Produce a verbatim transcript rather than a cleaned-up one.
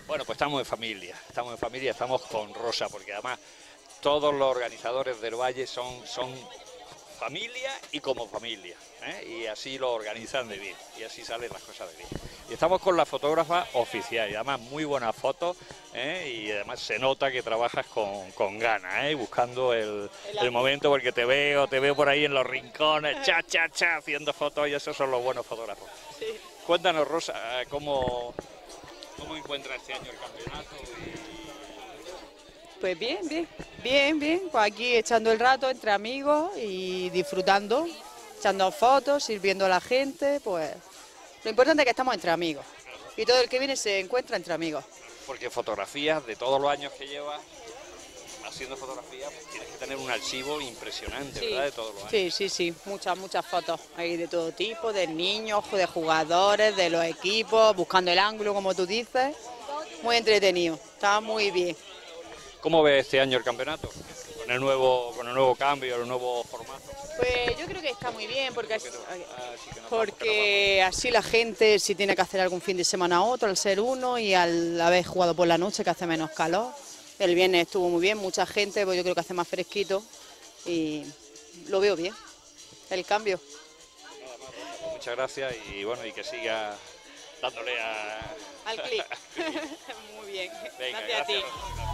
Bueno, pues estamos en familia, estamos en familia, estamos con Rosa, porque además todos los organizadores del Valle son, son familia y como familia, ¿eh? Y así lo organizan de bien, y así salen las cosas de bien. Y estamos con la fotógrafa oficial, y además muy buenas fotos, ¿eh? Y además se nota que trabajas con, con ganas, ¿eh? Buscando el, el momento, porque te veo, te veo por ahí en los rincones, cha, cha, cha, haciendo fotos, y esos son los buenos fotógrafos. Sí. Cuéntanos, Rosa, ¿cómo, cómo encuentras este año el campeonato? Pues bien, bien, bien, bien, pues aquí echando el rato entre amigos y disfrutando, echando fotos, sirviendo a la gente, pues lo importante es que estamos entre amigos y todo el que viene se encuentra entre amigos. Porque fotografías de todos los años que llevas haciendo fotografías, pues tienes que tener un archivo impresionante, Sí, ¿verdad? De todos los años. sí, sí, sí, muchas, muchas fotos ahí de todo tipo, de niños, de jugadores, de los equipos, buscando el ángulo, como tú dices, muy entretenido, está muy bien. ¿Cómo ves este año el campeonato? Con el nuevo, con el nuevo cambio, el nuevo formato. Pues yo creo que está muy bien, porque así, porque así la gente, si tiene que hacer algún fin de semana otro, al ser uno, y al haber jugado por la noche, que hace menos calor. El viernes estuvo muy bien, mucha gente, pues yo creo que hace más fresquito, y lo veo bien, el cambio. Muchas gracias y bueno, y que siga dándole a... al clic. Muy bien, Venga, gracias a ti. Rosa.